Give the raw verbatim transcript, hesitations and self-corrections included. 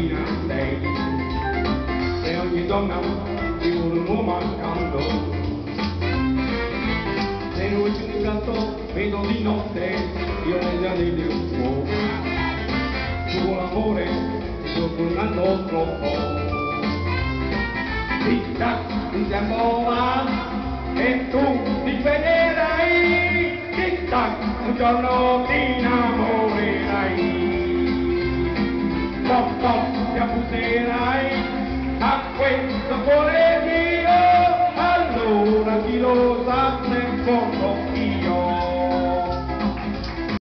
mattina sei, e ogni donna di un uomo accanto. Se lui ci un gatto vedo di notte, io negli anni di un po', tu l'amore, io tornando troppo. Tic-tac, un tempo va, e tu ti vedrai, tic-tac, un giorno ti innamori.